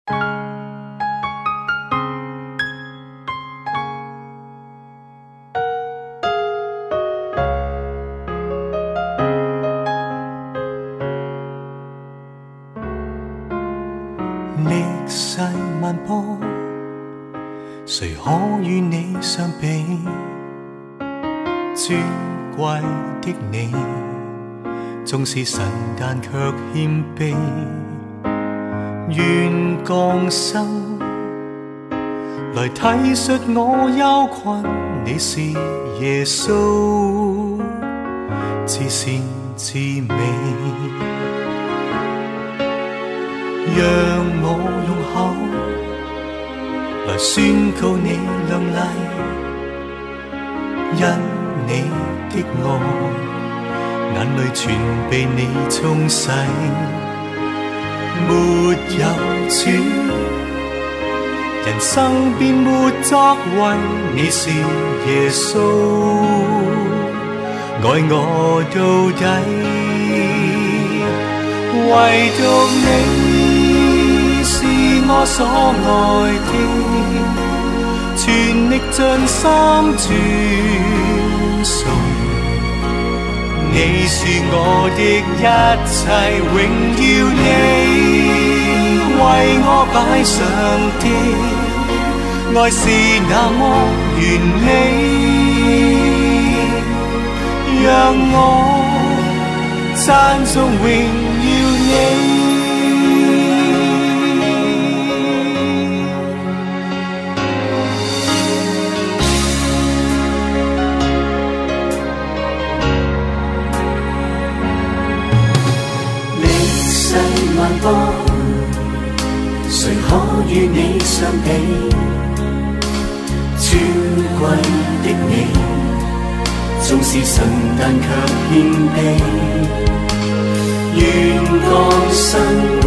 历世万波，谁可与你相比？尊贵的你，纵是神但却谦卑，愿降生来体恤我忧困。你是耶稣，至善至美。让我用口来宣告你亮丽，因你的爱，眼淚全被你沖洗。沒有主，人生便沒作為。你是耶穌，愛我到底，唯獨你是我所愛的，全力盡心尊崇。你是我的一切，榮耀你為我擺上的愛是那麼完美，讓我讚頌榮耀你。萬波，誰可與你相比？尊貴的你，縱是神但卻謙卑，願降生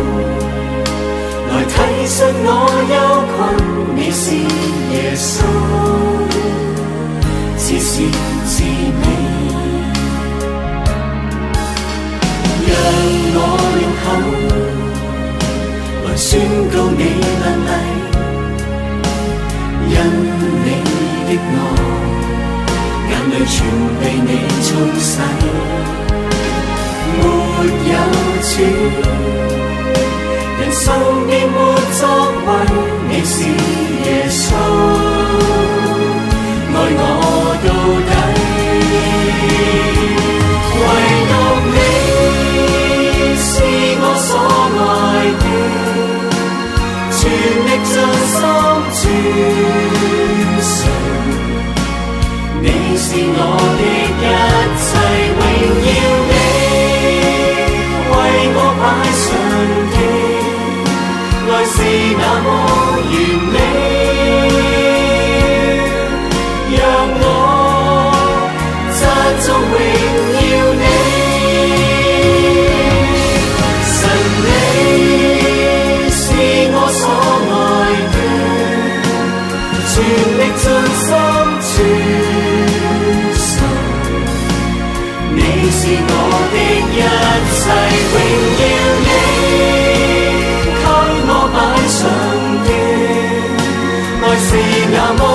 來體恤我憂困。你是耶穌，至善至美。讓我用口來宣告你亮麗，因你的愛，眼淚全被你沖洗。沒有主，人生便沒作為。你是耶穌，愛我到底，唯獨你是我所愛的，全力盡心尊崇。你是我的一切，榮耀你為我擺上的愛是那麼完美，讓我讚頌榮耀你。全力盡心尊崇，你是我的一切，榮耀你給我擺上的愛是那麼